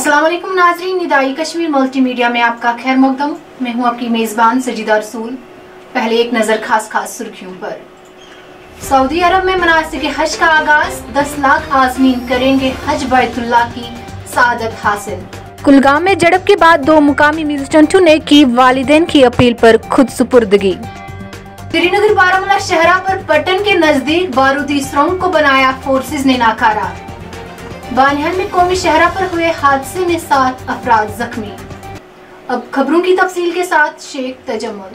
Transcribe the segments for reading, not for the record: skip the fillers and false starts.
अस्सलाम वालेकुम नाज़रीन, निदाई कश्मीर मल्टीमीडिया में आपका खैर मकदम। मैं हूं आपकी मेज़बान सजीदा रसूल। पहले एक नज़र खास सुर्खियों पर। सऊदी अरब में मनासिक हज का आगाज, 10 लाख आज़मीन करेंगे हज बैतुल्लाह की सादत हासिल। कुलगाम में झड़प के बाद 2 मुकामी मिलिटेंटों ने की वालिदैन की अपील पर खुद सुपुर्दगी। श्रीनगर बारामूला शहरा पर पट्टन के नजदीक बारूदी सुरंग को बनाया फोर्सेज ने नाकारा। बानिहाल में कौमी शहरा पर हुए हादसे में 7 अफराद जख्मी। अब खबरों की तफसील के साथ शेख तजम्मुल।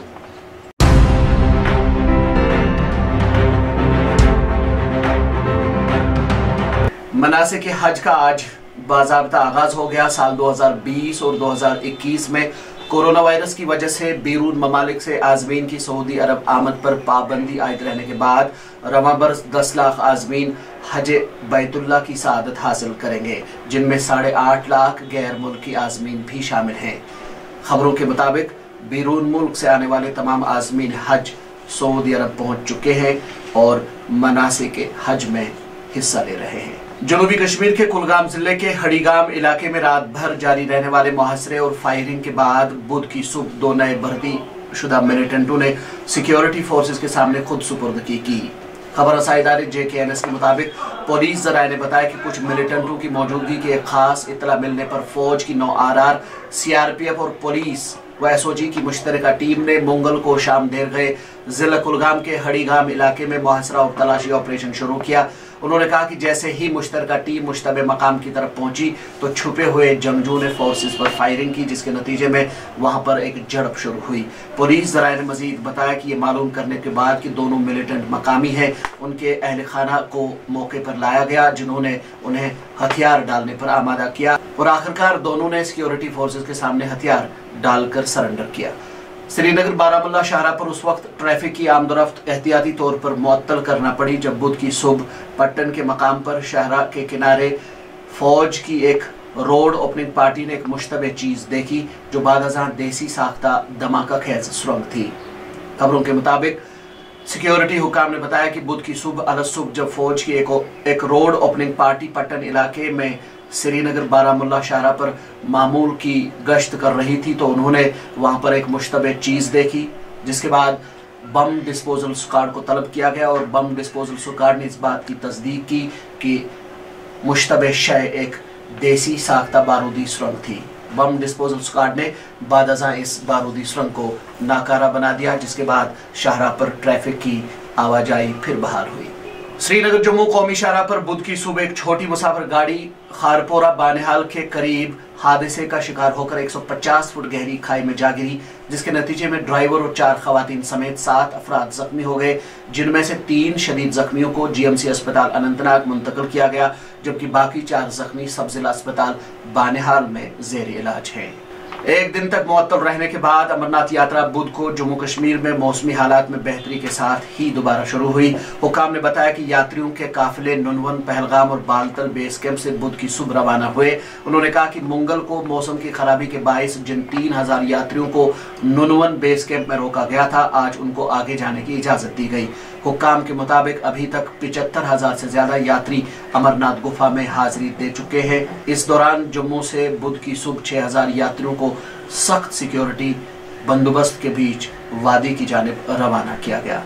मनासिक हज का आज बाज़ाब्ता आगाज हो गया। साल 2020 और 2021 में कोरोना वायरस की वजह से बैरून ममालिक से आज़मीन की सऊदी अरब आमद पर पाबंदी आयद रहने के बाद रवां बरस 10 लाख आज़मीन हज बैतुल्लाह की सआदत हासिल करेंगे, जिनमें 8.5 लाख गैर मुल्की आज़मीन भी शामिल हैं। खबरों के मुताबिक बैरून मुल्क से आने वाले तमाम आज़मीन हज सऊदी अरब पहुंच चुके हैं और मनासिक हज में हिस्सा ले रहे हैं। जनूबी कश्मीर के कुलगाम जिले के हड़ीगाम इलाके में रात भर जारी रहने वाले मुहासरे और फायरिंग के बाद बुध की सुबह 2 नए भर्ती शुदा मिलिटेंटों ने सिक्योरिटी फोर्सेस के सामने खुद सुपुर्दगी की। खबर रसाई इदारे JKNS के मुताबिक पुलिस जराये ने बताया कि कुछ मिलिटेंटों की मौजूदगी की एक खास इत्तला मिलने पर फौज की 9 RR, CRPF और पुलिस व SOG की मुश्तरका टीम ने मंगल को शाम देर गए जिला कुलगाम के हड़ीगाम इलाके में मुहासरा और तलाशी ऑपरेशन शुरू किया। उन्होंने कहा कि जैसे ही मुश्तरका टीम मुश्तबे मकाम की तरफ पहुंची तो छुपे हुए जंगजू ने फोर्सेस पर फायरिंग की, जिसके नतीजे में वहां पर एक झड़प शुरू हुई। पुलिस जराये ने मजीद बताया कि ये मालूम करने के बाद कि दोनों मिलिटेंट मकामी हैं, उनके अहल खाना को मौके पर लाया गया, जिन्होंने उन्हें हथियार डालने पर आमादा किया और आखिरकार दोनों ने सिक्योरिटी फोर्सेस के सामने हथियार डालकर सरेंडर किया। श्रीनगर बारामूला शहरा पर उस वक्त ट्रैफिक की आमदोरफ्त एहतियाती तौर पर मुअत्तल करना पड़ी जब बुध की सुबह पट्टन के मकाम पर शहरा के किनारे फौज की एक रोड ओपनिंग पार्टी ने एक मुश्तबे चीज देखी जो बादअज़ां देसी साख्ता धमाका खेज सुरंग थी। खबरों के मुताबिक सिक्योरिटी हुकाम ने बताया कि बुध की सुबह अलसुबह जब फौज की एक रोड ओपनिंग पार्टी पट्टन इलाके में श्रीनगर बारामूला शहरा पर मामूल की गश्त कर रही थी तो उन्होंने वहां पर एक मुश्तबे चीज देखी, जिसके बाद बम डिस्पोजल स्क्वाड को तलब किया गया और बम डिस्पोजल स्क्वाड ने इस बात की तस्दीक की कि मुश्तबे शय एक देसी साख्ता बारूदी सुरंग थी। बम डिस्पोजल स्क्वाड ने बादअज़ां इस बारूदी सुरंग को नाकारा बना दिया, जिसके बाद शहरा पर ट्रैफिक की आवाजाही फिर बहाल हुई। श्रीनगर जम्मू कौमी शहरा पर बुध की सुबह एक छोटी मुसाफिर गाड़ी खारपोरा बानिहाल के करीब हादसे का शिकार होकर 150 फुट गहरी खाई में जा गिरी, जिसके नतीजे में ड्राइवर और 4 खवातीन समेत 7 अफराद जख्मी हो गए, जिनमें से 3 शदीद जख्मियों को GMC अस्पताल अनंतनाग मुंतकिल किया गया, जबकि बाकी 4 जख्मी सब जिला अस्पताल बानिहाल में जेर इलाज हैं। एक दिन तक मुअत्तल रहने के बाद अमरनाथ यात्रा बुध को जम्मू कश्मीर में मौसमी हालात में बेहतरी के साथ ही दोबारा शुरू हुई। हुकाम ने बताया कि यात्रियों के काफिले नुनवन, पहलगाम और बालतल बेस कैंप से बुध की सुबह रवाना हुए। उन्होंने कहा कि मंगल को मौसम की खराबी के बायस जिन 3000 यात्रियों को नुनवन बेस कैंप में रोका गया था, आज उनको आगे जाने की इजाजत दी गई। हुक्काम के मुताबिक अभी तक 75,000 से ज्यादा यात्री अमरनाथ गुफा में हाजिरी दे चुके हैं। इस दौरान जम्मू से बुध की सुबह 6000 यात्रियों को सख्त सिक्योरिटी बंदोबस्त के बीच वादी की जानिब रवाना किया गया।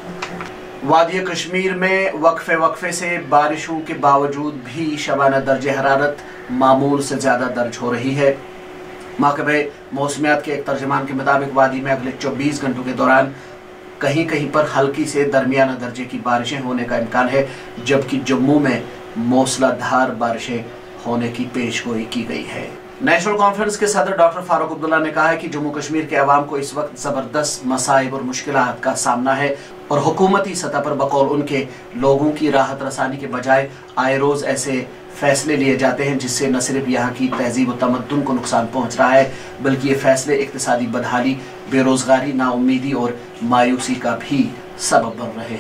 वादी कश्मीर में वक्फे से बारिशों के बावजूद भी शबाना दर्जे हरारत मामूल से ज्यादा दर्ज हो रही है। महकमे मौसमियात के एक तर्जमान के मुताबिक वादी में अगले 24 घंटों के दौरान कहीं कहीं पर हल्की से दरमियाना दर्जे की बारिशें होने का इम्कान है, जबकि जम्मू में मूसलाधार बारिशें होने की पेशगोई की गई है। नेशनल कॉन्फ्रेंस के सदर डॉक्टर फारूक अब्दुल्ला ने कहा है कि जम्मू कश्मीर के अवाम को इस वक्त जबरदस्त मसाइब और मुश्किलात का सामना है और हुकूमती सतह पर बकौल उनके लोगों की राहत रसानी के बजाय आए रोज ऐसे फैसले लिए जाते हैं जिससे न सिर्फ यहाँ की तहजीब और तमद्दुन को नुकसान पहुँच रहा है, बल्कि ये फैसले इक्तिसादी बदहाली, बेरोजगारी, नाउम्मीदी और मायूसी का भी सबब बन रहे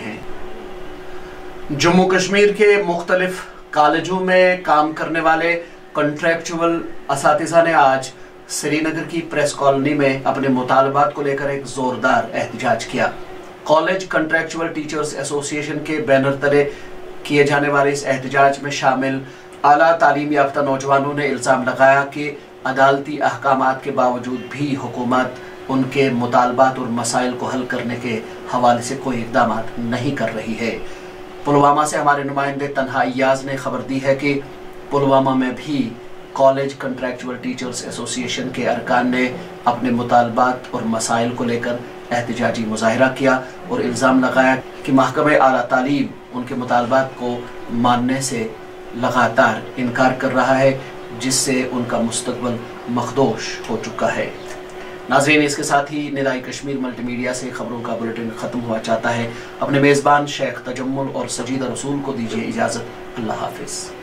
हैं। जम्मू कश्मीर के मुख्तलिफ कॉलेजों में काम करने वाले कॉन्ट्रैक्चुअल असातिज़ा ने आज श्रीनगर की प्रेस कॉलोनी में अपने मुतालबात को लेकर एक जोरदार एहतजाज किया। कॉलेज कॉन्ट्रैक्चुअल टीचर्स एसोसिएशन के बैनर तले किए जाने वाले इस एहतजाज में शामिल आला तालीम याफ्ता नौजवानों ने इल्जाम लगाया कि अदालती अहकामात के बावजूद भी हुकूमत उनके मुतालबात और मसाइल को हल करने के हवाले से कोई इकदाम नहीं कर रही है। पुलवामा से हमारे नुमाइंदे तन्हा अय्याज ने खबर दी है कि पुलवामा में भी कॉलेज कंट्रैक्चुअल टीचर्स एसोसिएशन के अरकान ने अपने मुतालबात और मसाइल को लेकर एहतजाजी मुजाहिरा किया और इल्ज़ाम लगाया कि महकमा आला तालीम उनके मुतालबात को मानने से लगातार इनकार कर रहा है, जिससे उनका मुस्तकबिल मखदूश हो चुका है। नाज़रीन, इसके साथ ही निदाई कश्मीर मल्टीमीडिया से खबरों का बुलेटिन ख़त्म हुआ चाहता है। अपने मेज़बान शेख तजम्मुल और सजीदा रसूल को दीजिए इजाज़त। अल्लाह हाफिज़।